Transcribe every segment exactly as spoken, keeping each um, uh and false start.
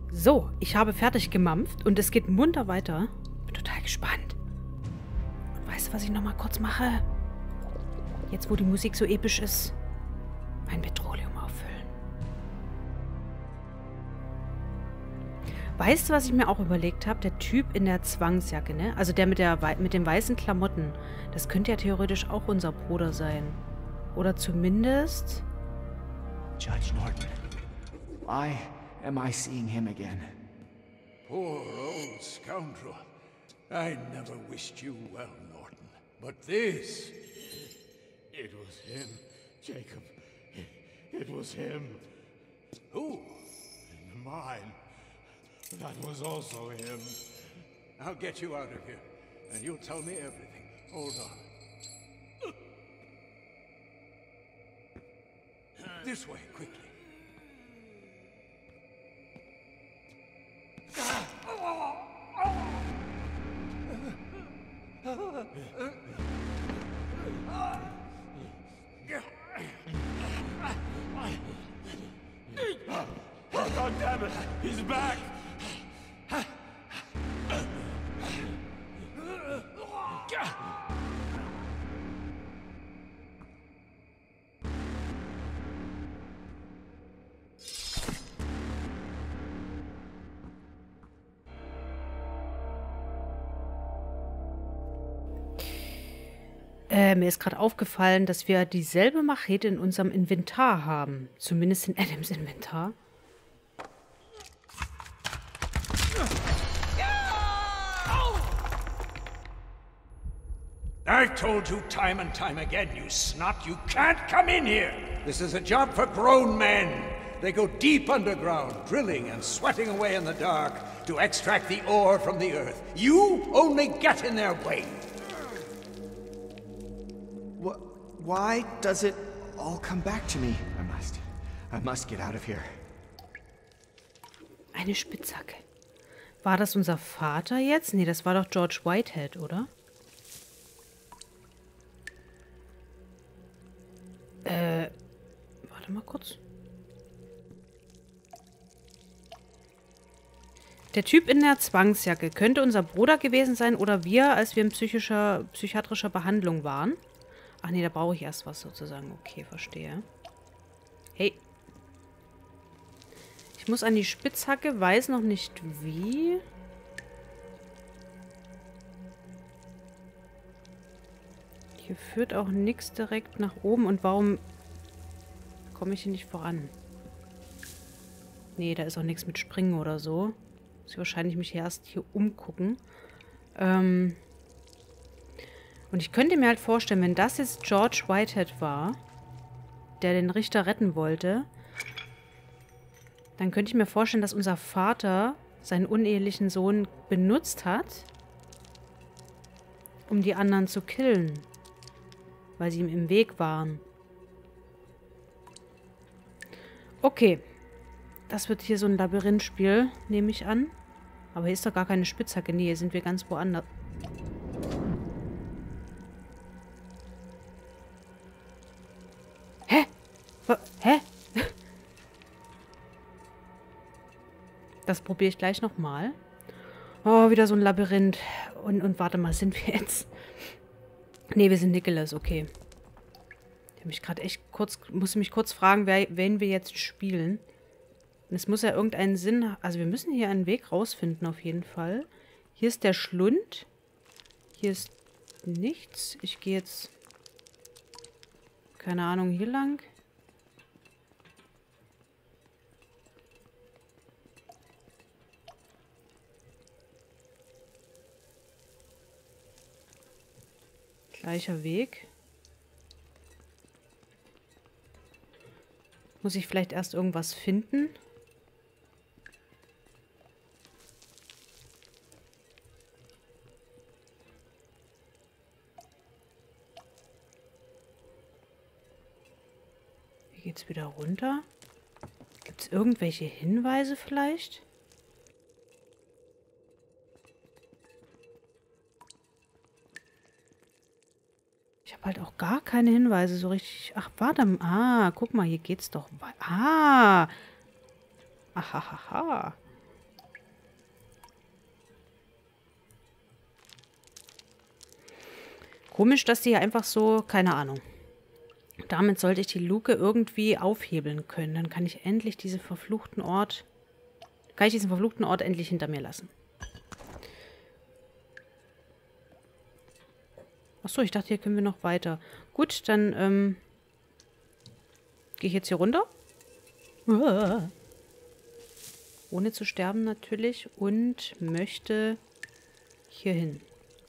So, ich habe fertig gemampft und es geht munter weiter. Bin total gespannt. Und weißt du, was ich nochmal kurz mache? Jetzt, wo die Musik so episch ist. Mein Petroleum auffüllen. Weißt du, was ich mir auch überlegt habe? Der Typ in der Zwangsjacke, ne? Also der mit, der, mit den weißen Klamotten. Das könnte ja theoretisch auch unser Bruder sein. Oder zumindest... Judge Norton. Why am I seeing him again? Poor old scoundrel. I never wished you well, Norton. But this... It was him, Jacob. It, it was him. Who? In the mine. That was also him. I'll get you out of here, and you'll tell me everything. Hold on. This way, quickly. God damn it! He's back! Äh, mir ist gerade aufgefallen, dass wir dieselbe Machete in unserem Inventar haben. Zumindest in Adams Inventar. I've told you time and time again, you snot, you can't come in here! This is a job for grown men. They go deep underground, drilling and sweating away in the dark to extract the ore from the earth. You only get in their way. What? Why does it all come back to me? I must. I must get out of here. Eine Spitzhacke. War das unser Vater jetzt? Nee, das war doch George Whitehead, oder? Äh, warte mal kurz. Der Typ in der Zwangsjacke könnte unser Bruder gewesen sein oder wir, als wir in psychischer, psychiatrischer Behandlung waren. Ach nee, da brauche ich erst was sozusagen. Okay, verstehe. Hey. Ich muss an die Spitzhacke, weiß noch nicht wie. Hier führt auch nichts direkt nach oben. Und warum komme ich hier nicht voran? Nee, da ist auch nichts mit Springen oder so. Muss ich wahrscheinlich mich hier erst hier umgucken. Ähm... Und ich könnte mir halt vorstellen, wenn das jetzt George Whitehead war, der den Richter retten wollte, dann könnte ich mir vorstellen, dass unser Vater seinen unehelichen Sohn benutzt hat, um die anderen zu killen, weil sie ihm im Weg waren. Okay, das wird hier so ein Labyrinthspiel, nehme ich an. Aber hier ist doch gar keine Spitzhacke. Nee, hier sind wir ganz woanders. Hä? Hä? Das probiere ich gleich nochmal. Oh, wieder so ein Labyrinth. Und, und warte mal, sind wir jetzt... Nee, wir sind Nicholas, okay. Ich habe mich gerade echt kurz... Musste mich kurz fragen, wer, wen wir jetzt spielen. Und es muss ja irgendeinen Sinn... Also wir müssen hier einen Weg rausfinden, auf jeden Fall. Hier ist der Schlund. Hier ist nichts. Ich gehe jetzt... Keine Ahnung, hier lang. Gleicher Weg. Muss ich vielleicht erst irgendwas finden? Hier geht's wieder runter. Gibt es irgendwelche Hinweise vielleicht? Ich habe halt auch gar keine Hinweise so richtig. Ach, warte mal. Ah, guck mal, hier geht's doch. Ah. Ahahaha. Komisch, dass die hier einfach so, keine Ahnung. Damit sollte ich die Luke irgendwie aufhebeln können. Dann kann ich endlich diesen verfluchten Ort, kann ich diesen verfluchten Ort endlich hinter mir lassen. Achso, ich dachte, hier können wir noch weiter. Gut, dann ähm, gehe ich jetzt hier runter. Uah. Ohne zu sterben natürlich. Und möchte hier hin.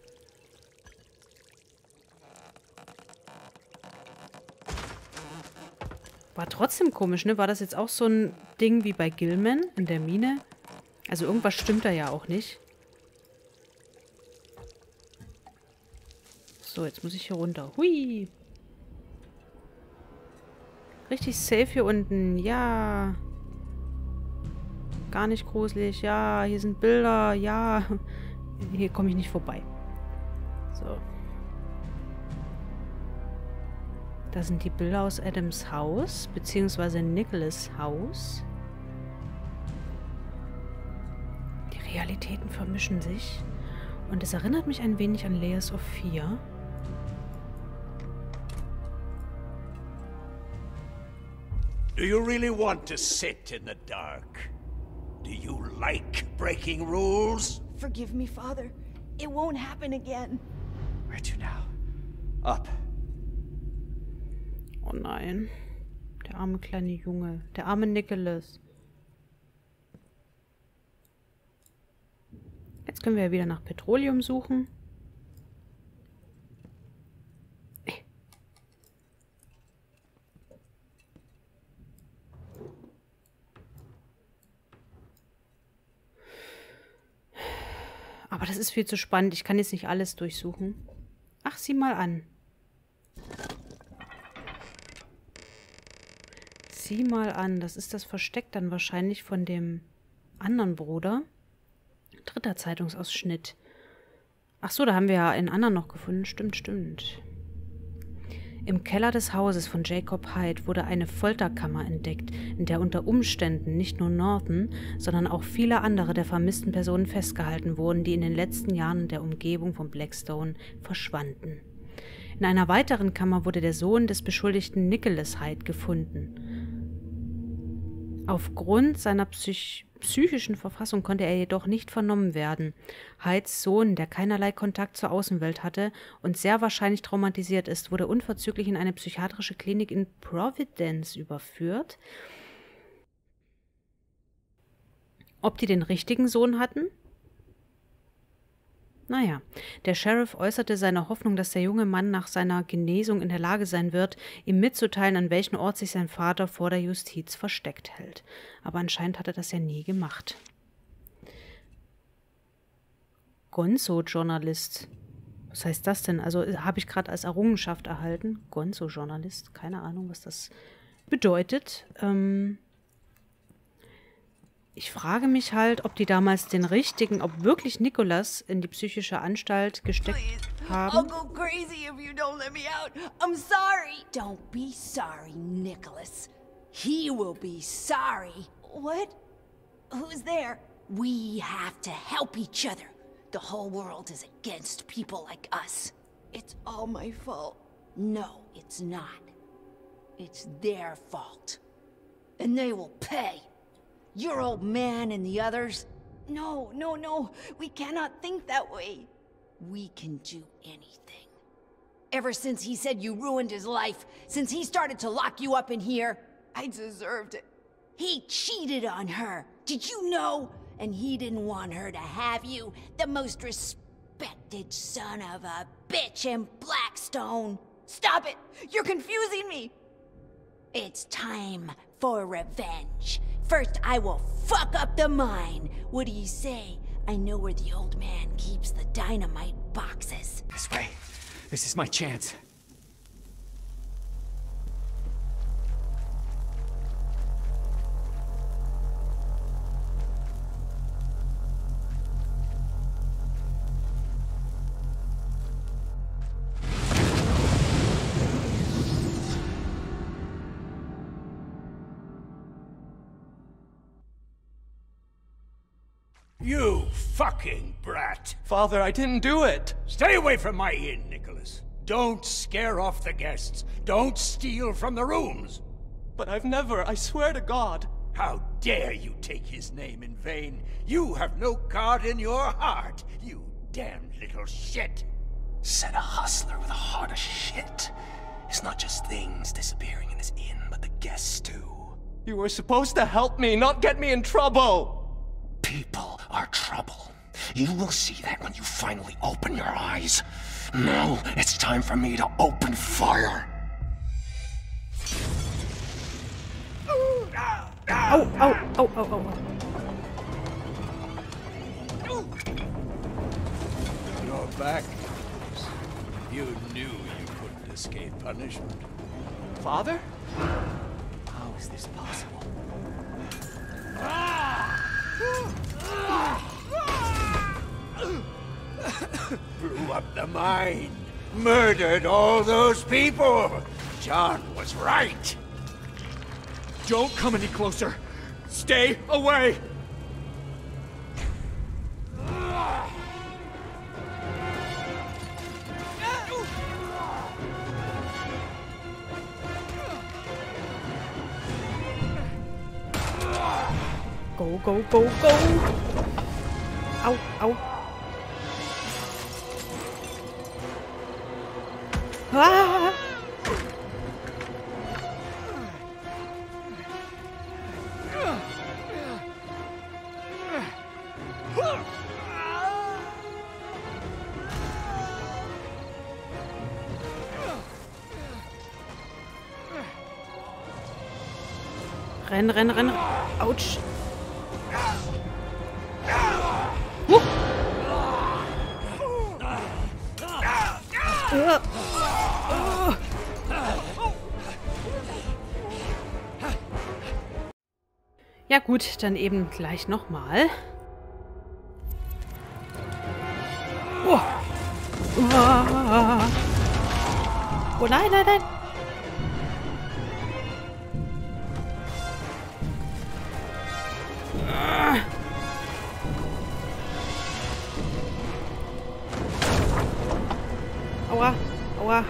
War trotzdem komisch, ne? War das jetzt auch so ein Ding wie bei Gilman in der Mine? Also irgendwas stimmt da ja auch nicht. So, jetzt muss ich hier runter. Hui! Richtig safe hier unten. Ja. Gar nicht gruselig. Ja, hier sind Bilder. Ja. Hier komme ich nicht vorbei. So. Da sind die Bilder aus Adams Haus, beziehungsweise Nicholas Haus. Die Realitäten vermischen sich. Und es erinnert mich ein wenig an Layers of Fear. Do you really want to sit in the dark? Do you like breaking rules? Forgive me, Father. It won't happen again. Where to now? Up. Oh nein. Der arme kleine Junge. Der arme Nicholas. Jetzt können wir ja wieder nach Petroleum suchen. Aber das ist viel zu spannend. Ich kann jetzt nicht alles durchsuchen. Ach, sieh mal an. Sieh mal an. Das ist das Versteck dann wahrscheinlich von dem anderen Bruder. Dritter Zeitungsausschnitt. Ach so, da haben wir ja einen anderen noch gefunden. Stimmt, stimmt. Im Keller des Hauses von Jacob Hyde wurde eine Folterkammer entdeckt, in der unter Umständen nicht nur Norton, sondern auch viele andere der vermissten Personen festgehalten wurden, die in den letzten Jahren in der Umgebung von Blackstone verschwanden. In einer weiteren Kammer wurde der Sohn des Beschuldigten Nicholas Hyde gefunden. Aufgrund seiner Psych psychischen Verfassung konnte er jedoch nicht vernommen werden. Hydes Sohn, der keinerlei Kontakt zur Außenwelt hatte und sehr wahrscheinlich traumatisiert ist, wurde unverzüglich in eine psychiatrische Klinik in Providence überführt. Ob die den richtigen Sohn hatten? Naja, der Sheriff äußerte seine Hoffnung, dass der junge Mann nach seiner Genesung in der Lage sein wird, ihm mitzuteilen, an welchem Ort sich sein Vater vor der Justiz versteckt hält. Aber anscheinend hat er das ja nie gemacht. Gonzo-Journalist. Was heißt das denn? Also habe ich gerade als Errungenschaft erhalten. Gonzo-Journalist. Keine Ahnung, was das bedeutet. Ähm... Ich frage mich halt, ob die damals den richtigen, ob wirklich Nicholas in die psychische Anstalt gesteckt haben. I'll go crazy if you don't let me out. I'm sorry. Don't be sorry, Nicholas. He will be sorry. What? Who's there? We have to help each other. The whole world is against people like us. It's all my fault. No, it's not. It's their fault. And they will pay. Your old man and the others? No, no, no. We cannot think that way. We can do anything. Ever since he said you ruined his life, since he started to lock you up in here, I deserved it. He cheated on her. Did you know? And he didn't want her to have you, the most respected son of a bitch in Blackstone. Stop it! You're confusing me! It's time for revenge. First, I will fuck up the mine. What do you say? I know where the old man keeps the dynamite boxes. This way. This is my chance. You fucking brat! Father, I didn't do it! Stay away from my inn, Nicholas. Don't scare off the guests. Don't steal from the rooms. But I've never, I swear to God. How dare you take his name in vain? You have no God in your heart, you damned little shit. Said a hustler with a heart of shit. It's not just things disappearing in his inn, but the guests too. You were supposed to help me, not get me in trouble. People are trouble. You will see that when you finally open your eyes. Now it's time for me to open fire. Au, au, au, au, au. You're back. You knew you couldn't escape punishment. Father? How is this possible? Blew up the mine. Murdered all those people. John was right. Don't come any closer. Stay away. Go, go, go, go. Au, au. Ah! Renn, renn, renn. Autsch. Huch. Uh. Uh. Ja gut, dann eben gleich nochmal. Oh. Uh. Oh nein, nein, nein. Aua, aua.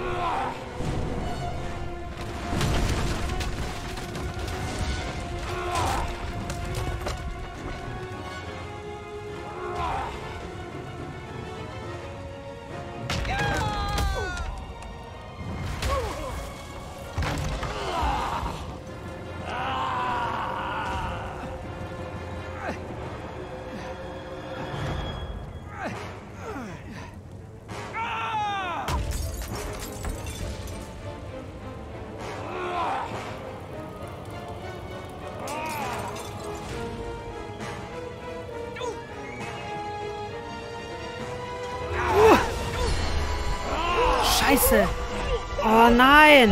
Scheiße. Oh nein.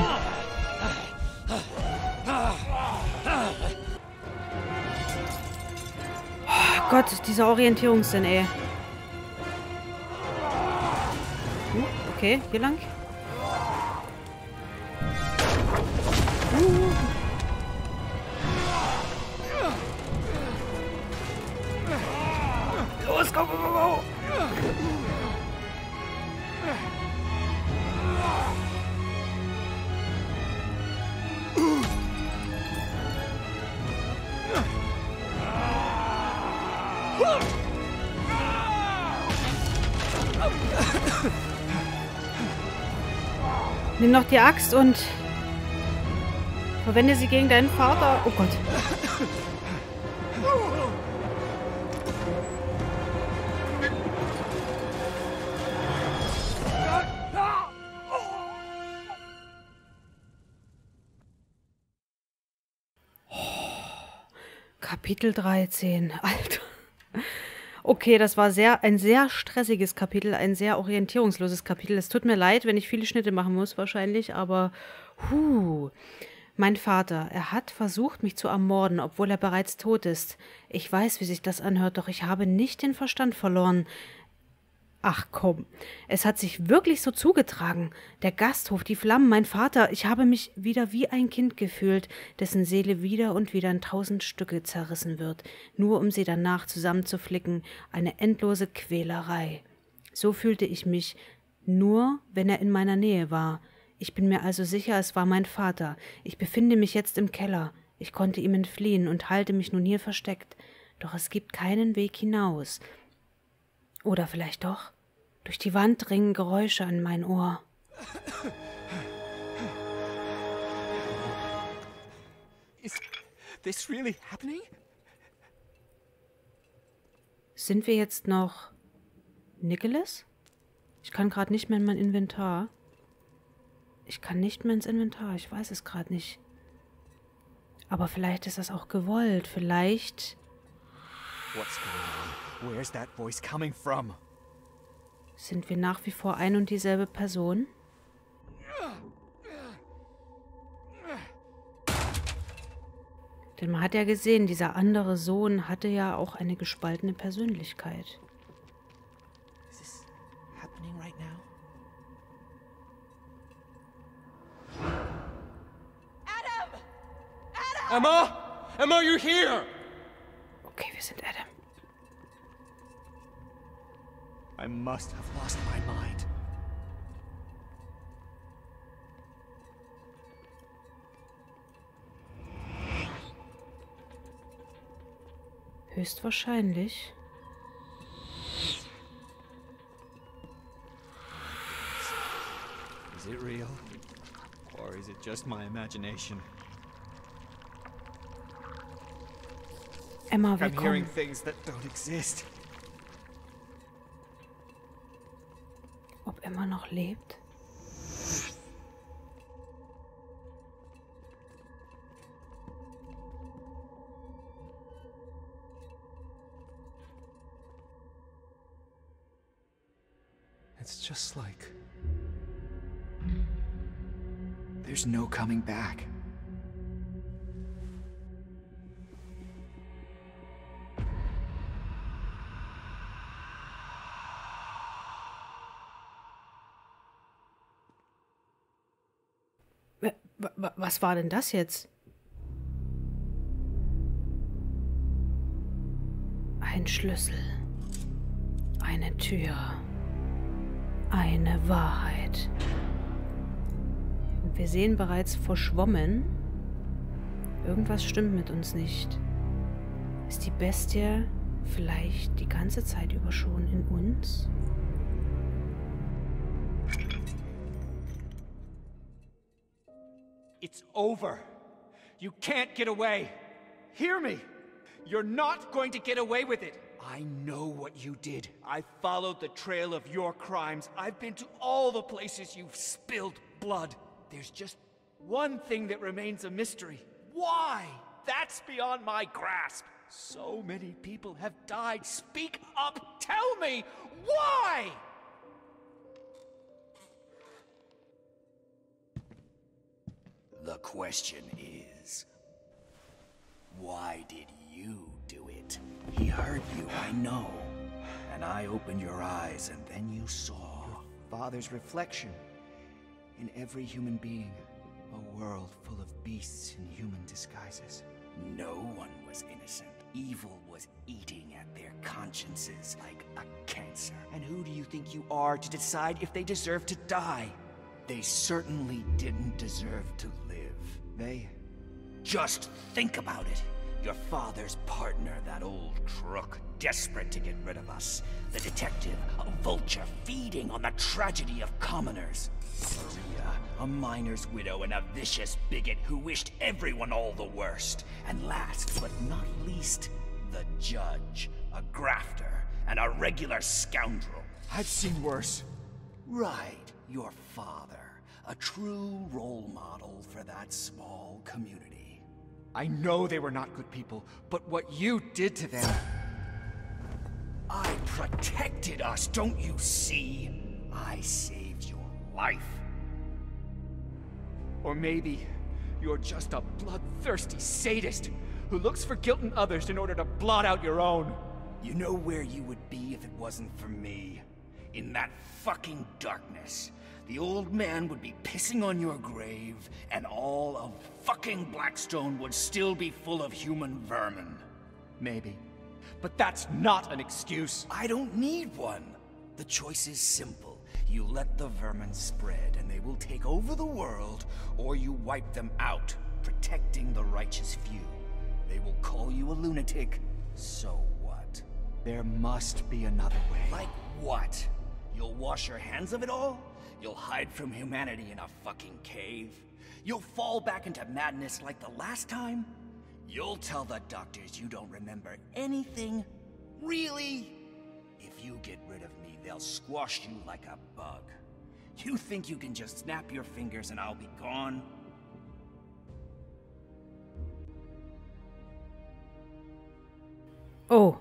Oh Gott, dieser Orientierungssinn, ey. Uh, okay, hier lang. Uh. Los, go, go, go, go. Nimm noch die Axt und verwende sie gegen deinen Vater. Oh Gott. Kapitel dreizehn. Alter. Okay, das war sehr, ein sehr stressiges Kapitel, ein sehr orientierungsloses Kapitel. Es tut mir leid, wenn ich viele Schnitte machen muss wahrscheinlich, aber huh. Mein Vater, er hat versucht, mich zu ermorden, obwohl er bereits tot ist. Ich weiß, wie sich das anhört, doch ich habe nicht den Verstand verloren. Ach komm, es hat sich wirklich so zugetragen. Der Gasthof, die Flammen, mein Vater, ich habe mich wieder wie ein Kind gefühlt, dessen Seele wieder und wieder in tausend Stücke zerrissen wird, nur um sie danach zusammenzuflicken, eine endlose Quälerei. So fühlte ich mich, Nur, wenn er in meiner Nähe war. Ich bin mir also sicher, es war mein Vater. Ich befinde mich jetzt im Keller. Ich konnte ihm entfliehen und halte mich nun hier versteckt. Doch es gibt keinen Weg hinaus. Oder vielleicht doch? Durch die Wand dringen Geräusche an mein Ohr. Is this really happening? Sind wir jetzt noch Nicholas? Ich kann gerade nicht mehr in mein Inventar. Ich kann nicht mehr ins Inventar, ich weiß es gerade nicht. Aber vielleicht ist das auch gewollt, vielleicht... What's going on? Where's that voice coming from? Sind wir nach wie vor ein und dieselbe Person? Denn man hat ja gesehen, dieser andere Sohn hatte ja auch eine gespaltene Persönlichkeit. Is this happening right now? Adam! Adam! Emma! Emma, you're here! Okay, wir sind Adam. I must have lost my mind. Höchstwahrscheinlich. Is it real? Or is it just my imagination? Emma, I'm hearing willkommen. things that don't exist. Ob Emma noch lebt? It's just like... There's no coming back. W- w- Was war denn das jetzt? Ein Schlüssel. Eine Tür. Eine Wahrheit. Und wir sehen bereits verschwommen. Irgendwas stimmt mit uns nicht. Ist die Bestie vielleicht die ganze Zeit über schon in uns? It's over. You can't get away. Hear me. You're not going to get away with it. I know what you did. I followed the trail of your crimes. I've been to all the places you've spilled blood. There's just one thing that remains a mystery. Why? That's beyond my grasp. So many people have died. Speak up. Tell me why? The question is, why did you do it? He hurt you, I know. And I opened your eyes, and then you saw... Father's reflection in every human being. A world full of beasts in human disguises. No one was innocent. Evil was eating at their consciences like a cancer. And who do you think you are to decide if they deserve to die? They certainly didn't deserve to live. They... Just think about it. Your father's partner, that old crook, desperate to get rid of us. The detective, a vulture feeding on the tragedy of commoners. Maria, a miner's widow and a vicious bigot who wished everyone all the worst. And last but not least, the judge, a grafter and a regular scoundrel. I've seen worse. Right, your father, a true role model for that small community. I know they were not good people, but what you did to them... I protected us, don't you see? I saved your life. Or maybe you're just a bloodthirsty sadist who looks for guilt in others in order to blot out your own. You know where you would be if it wasn't for me? In that fucking darkness. The old man would be pissing on your grave, and all of fucking Blackstone would still be full of human vermin. Maybe. But that's not an excuse. I don't need one. The choice is simple. You You let the vermin spread and they will take over the world, or you wipe them out, protecting the righteous few. They will call you a lunatic. So what? There must be another way. Like what? You'll wash your hands of it all? You'll hide from humanity in a fucking cave? You'll fall back into madness like the last time? You'll tell the doctors you don't remember anything? Really? If you get rid of me, they'll squash you like a bug. You think you can just snap your fingers and I'll be gone? Oh.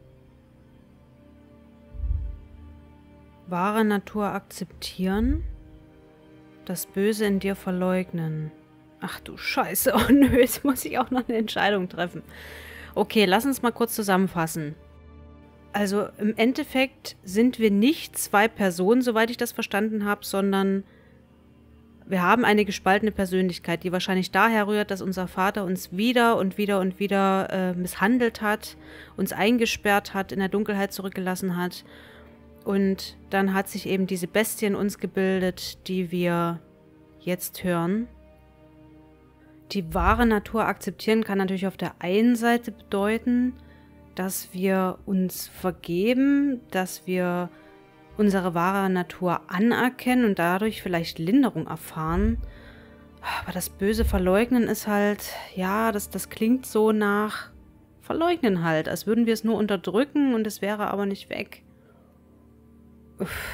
Wahre Natur akzeptieren, das Böse in dir verleugnen. Ach du Scheiße, oh nö, jetzt muss ich auch noch eine Entscheidung treffen. Okay, lass uns mal kurz zusammenfassen. Also im Endeffekt sind wir nicht zwei Personen, soweit ich das verstanden habe, sondern wir haben eine gespaltene Persönlichkeit, die wahrscheinlich daher rührt, dass unser Vater uns wieder und wieder und wieder äh, misshandelt hat, uns eingesperrt hat, in der Dunkelheit zurückgelassen hat. Und dann hat sich eben diese Bestie in uns gebildet, die wir jetzt hören. Die wahre Natur akzeptieren kann natürlich auf der einen Seite bedeuten, dass wir uns vergeben, dass wir unsere wahre Natur anerkennen und dadurch vielleicht Linderung erfahren. Aber das böse Verleugnen ist halt, ja, das, das klingt so nach Verleugnen halt, als würden wir es nur unterdrücken und es wäre aber nicht weg. Uff.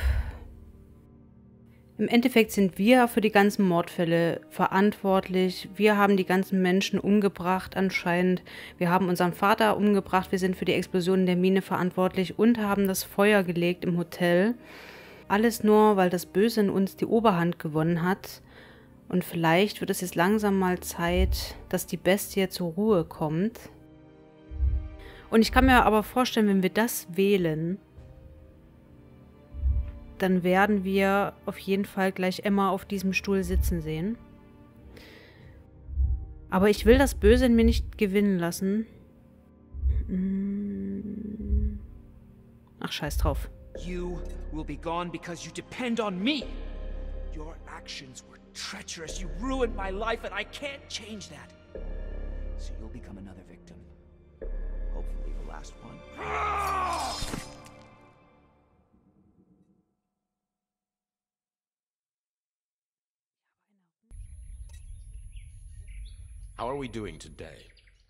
Im Endeffekt sind wir für die ganzen Mordfälle verantwortlich. Wir haben die ganzen Menschen umgebracht anscheinend. Wir haben unseren Vater umgebracht. Wir sind für die Explosion in der Mine verantwortlich und haben das Feuer gelegt im Hotel. Alles nur, weil das Böse in uns die Oberhand gewonnen hat. Und vielleicht wird es jetzt langsam mal Zeit, dass die Bestie zur Ruhe kommt. Und ich kann mir aber vorstellen, wenn wir das wählen, dann werden wir auf jeden Fall gleich Emma auf diesem Stuhl sitzen sehen. Aber ich will das Böse in mir nicht gewinnen lassen. Ach, scheiß drauf. You will be gone because you depend on me. Your actions were treacherous. You ruined my life and I can't change that. So you'll become another victim. Hopefully the last one. How are we doing today?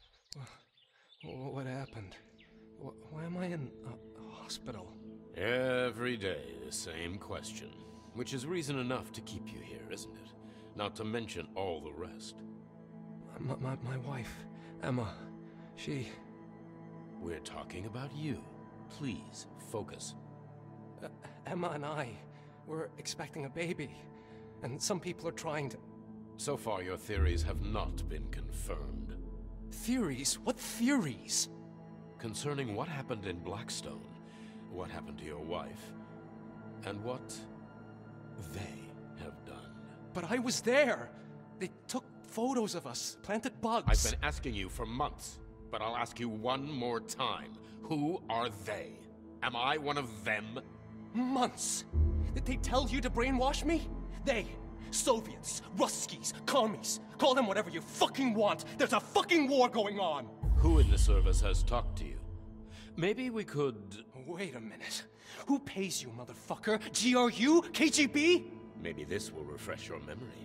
What happened? Why am I in a hospital? Every day, the same question. Which is reason enough to keep you here, isn't it? Not to mention all the rest. My, my, my wife, Emma, she... We're talking about you. Please, focus. Uh, Emma and I were expecting a baby. And some people are trying to... So far, your theories have not been confirmed. Theories? What theories? Concerning what happened in Blackstone, what happened to your wife, and what they have done. But I was there! They took photos of us, planted bugs. I've been asking you for months, but I'll ask you one more time. Who are they? Am I one of them? Months! Did they tell you to brainwash me? They... Soviets, Ruskies, commies, call them whatever you fucking want. There's a fucking war going on. Who in the service has talked to you? Maybe we could... Wait a minute. Who pays you, motherfucker? G R U? K G B? Maybe this will refresh your memory.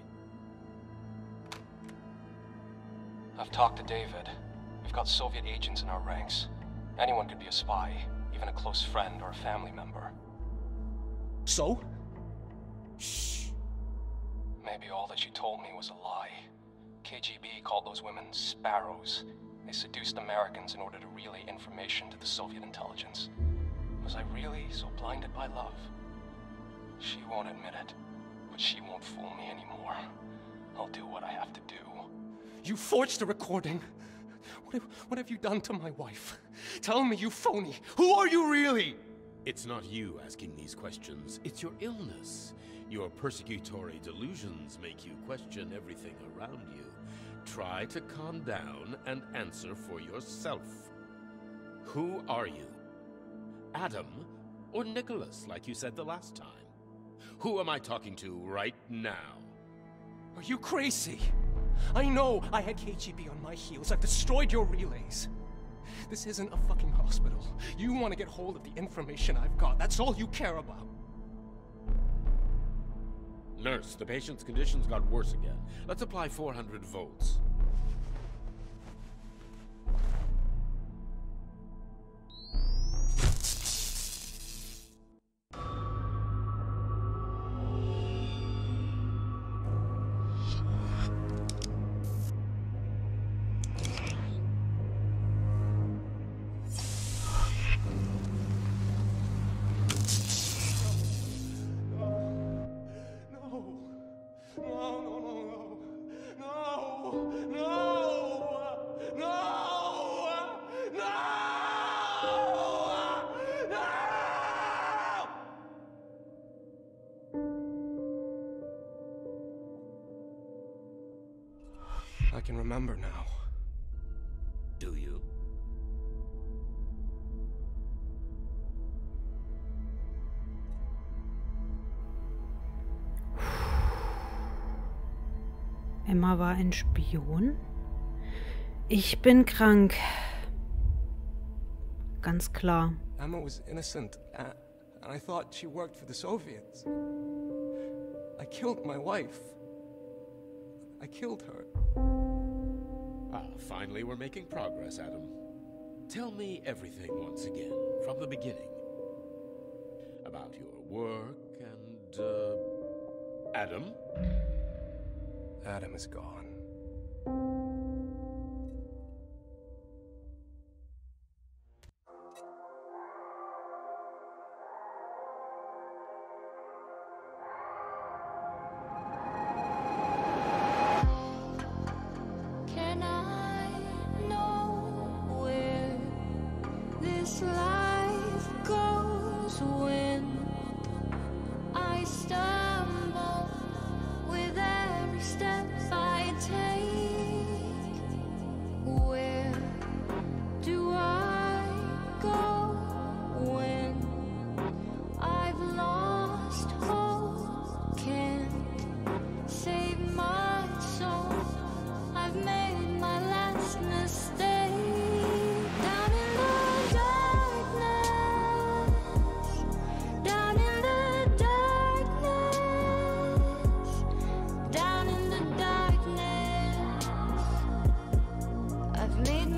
I've talked to David. We've got Soviet agents in our ranks. Anyone could be a spy, even a close friend or a family member. So? Shh. Maybe all that you told me was a lie. K G B called those women sparrows. They seduced Americans in order to relay information to the Soviet intelligence. Was I really so blinded by love? She won't admit it, but she won't fool me anymore. I'll do what I have to do. You forged the recording. What have, what have you done to my wife? Tell me, you phony. Who are you really? It's not you asking these questions. It's your illness. Your persecutory delusions make you question everything around you. Try to calm down and answer for yourself. Who are you? Adam or Nicholas, like you said the last time? Who am I talking to right now? Are you crazy? I know I had K G B on my heels. I've destroyed your relays. This isn't a fucking hospital. You want to get hold of the information I've got. That's all you care about. Nurse, the patient's conditions got worse again. Let's apply four hundred volts. I can remember now. Do you? Emma war ein Spion? Ich bin krank. Ganz klar. Emma was innocent, uh, and I thought she worked for the Soviets. I killed my wife. I killed her. Ah, finally we're making progress, Adam. Tell me everything once again, from the beginning. About your work and, uh... Adam? Adam is gone. Can I know where this life goes when I stumble with every step I take? Where do I go when I've lost hope? Can't save my soul. I've made my last mistake. Down in the darkness, down in the darkness, down in the darkness, I've made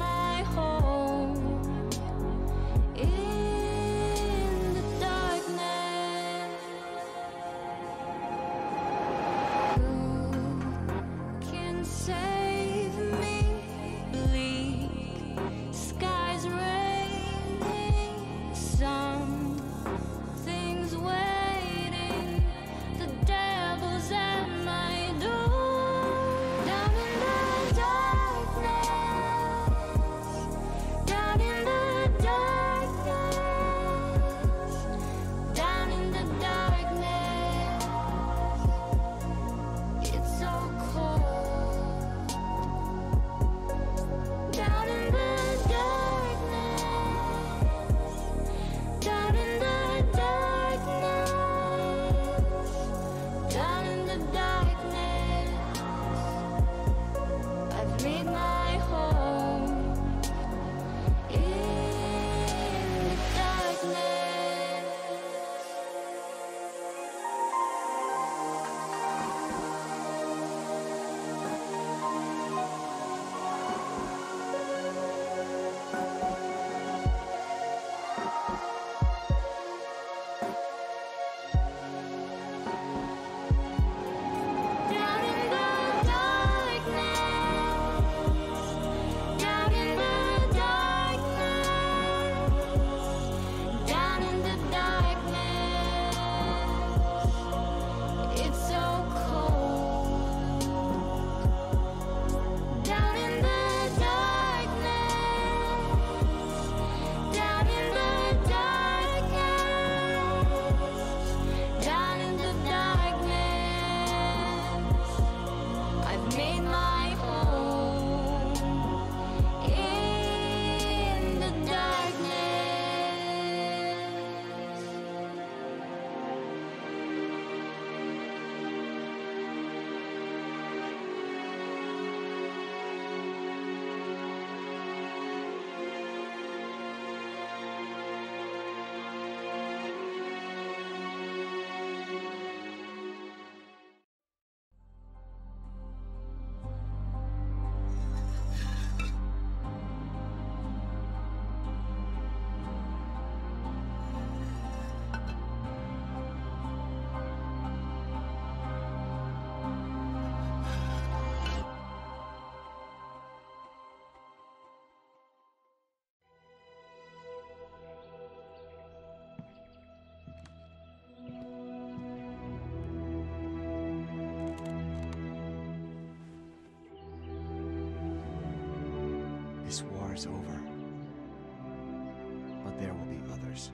war's over. But there will be others.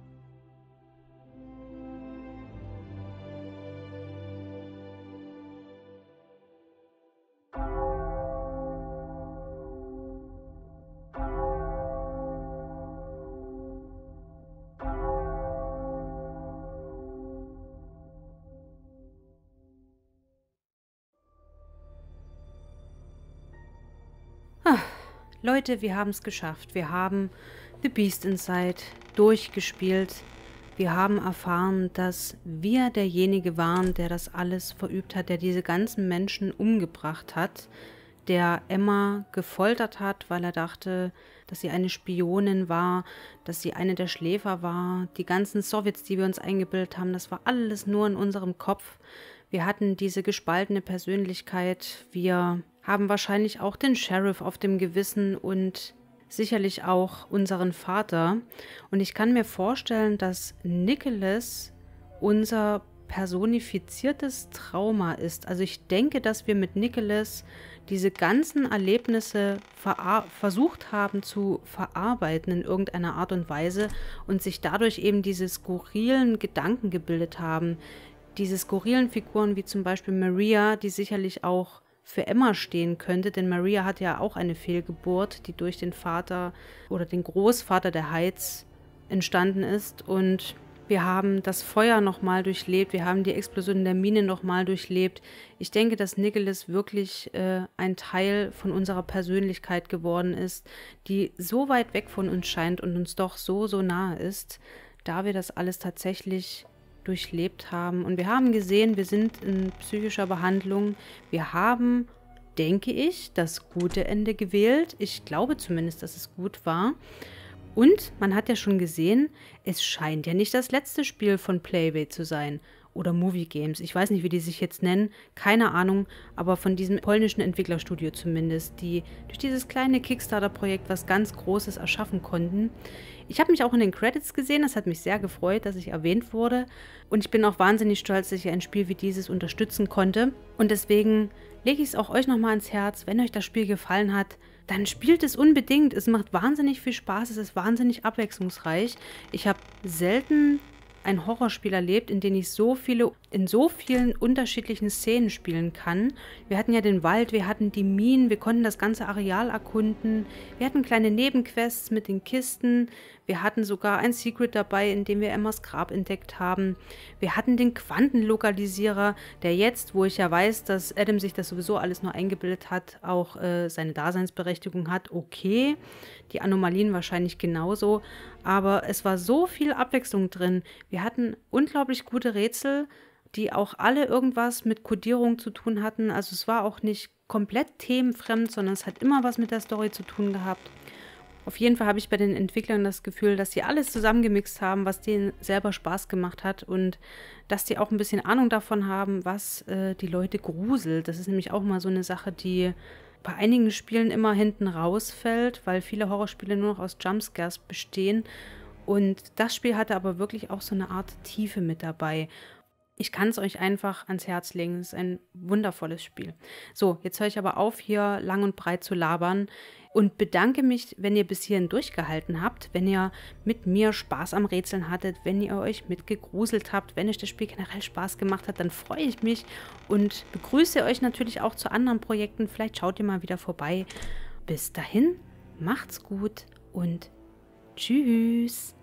Leute, wir haben es geschafft. Wir haben The Beast Inside durchgespielt. Wir haben erfahren, dass wir derjenige waren, der das alles verübt hat, der diese ganzen Menschen umgebracht hat, der Emma gefoltert hat, weil er dachte, dass sie eine Spionin war, dass sie eine der Schläfer war. Die ganzen Sowjets, die wir uns eingebildet haben, das war alles nur in unserem Kopf. Wir hatten diese gespaltene Persönlichkeit. Wir haben wahrscheinlich auch den Sheriff auf dem Gewissen und sicherlich auch unseren Vater. Und ich kann mir vorstellen, dass Nicholas unser personifiziertes Trauma ist. Also ich denke, dass wir mit Nicholas diese ganzen Erlebnisse versucht haben zu verarbeiten in irgendeiner Art und Weise und sich dadurch eben diese skurrilen Gedanken gebildet haben. Diese skurrilen Figuren wie zum Beispiel Maria, die sicherlich auch für Emma stehen könnte, denn Maria hat ja auch eine Fehlgeburt, die durch den Vater oder den Großvater der Heights entstanden ist. Und wir haben das Feuer nochmal durchlebt, wir haben die Explosion in der Mine nochmal durchlebt. Ich denke, dass Nicholas wirklich äh, ein Teil von unserer Persönlichkeit geworden ist, die so weit weg von uns scheint und uns doch so, so nahe ist, da wir das alles tatsächlich durchlebt haben. Und wir haben gesehen, wir sind in psychischer Behandlung. Wir haben, denke ich, das gute Ende gewählt. Ich glaube zumindest, dass es gut war. Und man hat ja schon gesehen, es scheint ja nicht das letzte Spiel von Playway zu sein. Oder Movie Games. Ich weiß nicht, wie die sich jetzt nennen. Keine Ahnung. Aber von diesem polnischen Entwicklerstudio zumindest, die durch dieses kleine Kickstarter-Projekt was ganz Großes erschaffen konnten. Ich habe mich auch in den Credits gesehen. Das hat mich sehr gefreut, dass ich erwähnt wurde. Und ich bin auch wahnsinnig stolz, dass ich ein Spiel wie dieses unterstützen konnte. Und deswegen lege ich es auch euch nochmal ans Herz. Wenn euch das Spiel gefallen hat, dann spielt es unbedingt. Es macht wahnsinnig viel Spaß. Es ist wahnsinnig abwechslungsreich. Ich habe selten ein Horrorspiel erlebt, in dem ich so viele, in so vielen unterschiedlichen Szenen spielen kann. Wir hatten ja den Wald, wir hatten die Minen, wir konnten das ganze Areal erkunden, wir hatten kleine Nebenquests mit den Kisten, wir hatten sogar ein Secret dabei, in dem wir Emmas Grab entdeckt haben. Wir hatten den Quantenlokalisierer, der jetzt, wo ich ja weiß, dass Adam sich das sowieso alles nur eingebildet hat, auch äh, seine Daseinsberechtigung hat. Okay, die Anomalien wahrscheinlich genauso, aber es war so viel Abwechslung drin. Wir hatten unglaublich gute Rätsel, die auch alle irgendwas mit Kodierung zu tun hatten. Also es war auch nicht komplett themenfremd, sondern es hat immer was mit der Story zu tun gehabt. Auf jeden Fall habe ich bei den Entwicklern das Gefühl, dass sie alles zusammengemixt haben, was denen selber Spaß gemacht hat und dass die auch ein bisschen Ahnung davon haben, was äh, die Leute gruselt. Das ist nämlich auch mal so eine Sache, die bei einigen Spielen immer hinten rausfällt, weil viele Horrorspiele nur noch aus Jumpscares bestehen. Und das Spiel hatte aber wirklich auch so eine Art Tiefe mit dabei. Ich kann es euch einfach ans Herz legen. Es ist ein wundervolles Spiel. So, jetzt höre ich aber auf, hier lang und breit zu labern und bedanke mich, wenn ihr bis hierhin durchgehalten habt, wenn ihr mit mir Spaß am Rätseln hattet, wenn ihr euch mitgegruselt habt, wenn euch das Spiel generell Spaß gemacht hat, dann freue ich mich und begrüße euch natürlich auch zu anderen Projekten. Vielleicht schaut ihr mal wieder vorbei. Bis dahin, macht's gut und tschüss.